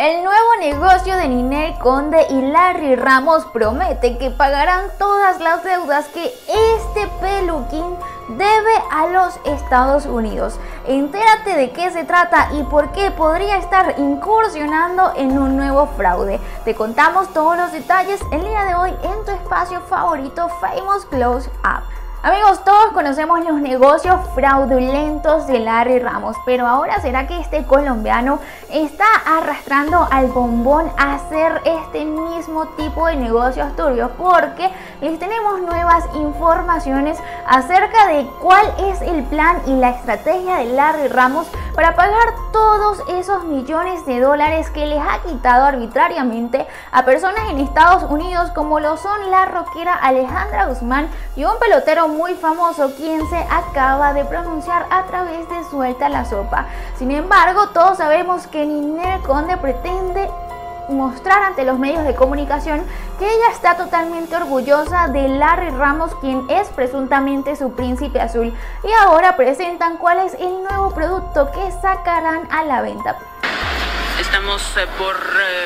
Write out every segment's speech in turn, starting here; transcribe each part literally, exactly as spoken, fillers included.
El nuevo negocio de Ninel Conde y Larry Ramos promete que pagarán todas las deudas que este peluquín debe a los Estados Unidos. Entérate de qué se trata y por qué podría estar incursionando en un nuevo fraude. Te contamos todos los detalles el día de hoy en tu espacio favorito Famous Close Up. Amigos, todos conocemos los negocios fraudulentos de Larry Ramos, pero ahora ¿será que este colombiano está arrastrando al bombón a hacer este mismo tipo de negocios turbios? Porque les tenemos nuevas informaciones acerca de cuál es el plan y la estrategia de Larry Ramos para pagar todos esos millones de dólares que les ha quitado arbitrariamente a personas en Estados Unidos, como lo son la rockera Alejandra Guzmán y un pelotero muy famoso quien se acaba de pronunciar a través de Suelta la Sopa. Sin embargo, todos sabemos que Ninel Conde pretende mostrar ante los medios de comunicación que ella está totalmente orgullosa de Larry Ramos, quien es presuntamente su príncipe azul, y ahora presentan cuál es el nuevo producto que sacarán a la venta. Estamos eh, por eh,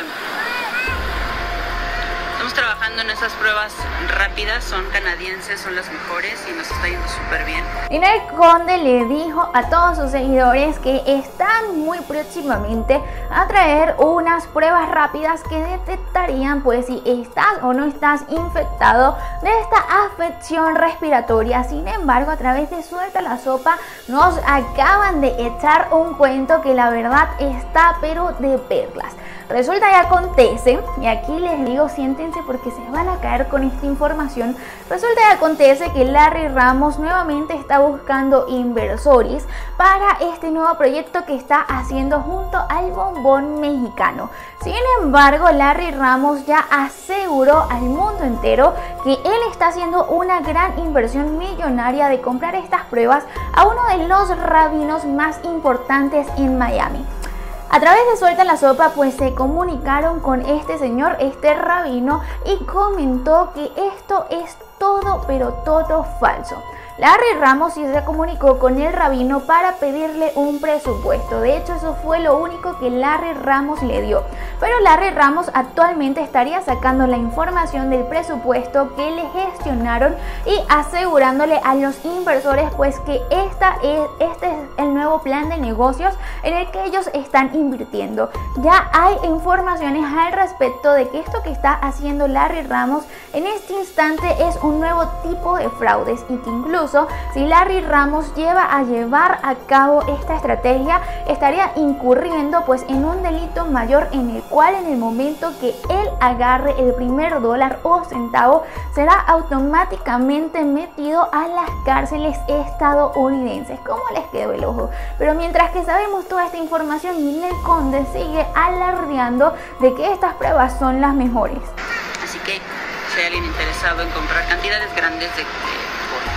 estamos trabajando en esas pruebas rápidas, son canadienses, son las mejores y nos está yendo súper bien. Ninel Conde le dijo a todos sus seguidores que están muy próximamente a traer unas pruebas rápidas que detectarían pues si estás o no estás infectado de esta afección respiratoria. Sin embargo, a través de Suelta la Sopa nos acaban de echar un cuento que la verdad está pero de perlas. Resulta y acontece, y aquí les digo siéntense porque se van a caer con esta información, resulta y acontece que Larry Ramos nuevamente está buscando inversores para este nuevo proyecto que está haciendo junto al bombón mexicano. Sin embargo, Larry Ramos ya aseguró al mundo entero que él está haciendo una gran inversión millonaria de comprar estas pruebas a uno de los rabinos más importantes en Miami. A través de Suelta la Sopa pues se comunicaron con este señor, este rabino, y comentó que esto es todo pero todo falso. Larry Ramos sí se comunicó con el rabino para pedirle un presupuesto. De hecho, eso fue lo único que Larry Ramos le dio. Pero Larry Ramos actualmente estaría sacando la información del presupuesto que le gestionaron y asegurándole a los inversores pues que esta es, este es el nuevo plan de negocios en el que ellos están invirtiendo. Ya hay informaciones al respecto de que esto que está haciendo Larry Ramos en este instante es un nuevo tipo de fraudes y que incluso si Larry Ramos lleva a llevar a cabo esta estrategia, estaría incurriendo pues en un delito mayor en el cual en el momento que él agarre el primer dólar o centavo será automáticamente metido a las cárceles estadounidenses. ¿Cómo les quedó el ojo? Pero mientras que sabemos toda esta información, Ninel Conde sigue alardeando de que estas pruebas son las mejores. Así que si hay alguien interesado en comprar cantidades grandes de, de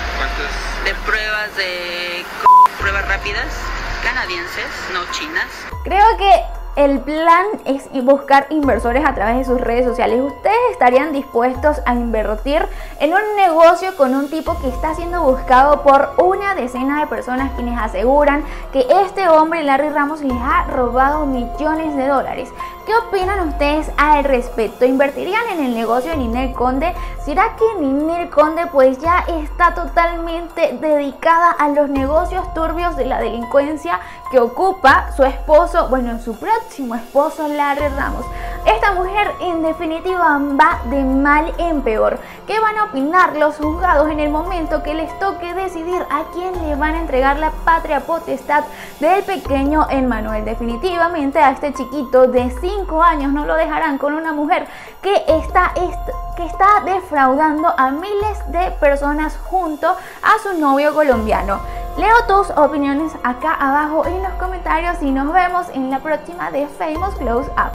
de pruebas de pruebas rápidas canadienses, no chinas. Creo que el plan es buscar inversores a través de sus redes sociales. ¿Ustedes estarían dispuestos a invertir en un negocio con un tipo que está siendo buscado por una decena de personas quienes aseguran que este hombre, Larry Ramos, les ha robado millones de dólares? ¿Qué opinan ustedes al respecto? ¿Invertirían en el negocio de Ninel Conde? ¿Será que Ninel Conde pues ya está totalmente dedicada a los negocios turbios de la delincuencia que ocupa su esposo, bueno, su próximo esposo Larry Ramos? Esta mujer en definitiva va de mal en peor. ¿Qué van a opinar los juzgados en el momento que les toque decidir a quién le van a entregar la patria potestad del pequeño Emmanuel? Definitivamente a este chiquito de cinco años no lo dejarán con una mujer que está, que está defraudando a miles de personas junto a su novio colombiano. Leo tus opiniones acá abajo en los comentarios y nos vemos en la próxima de Famous Close Up.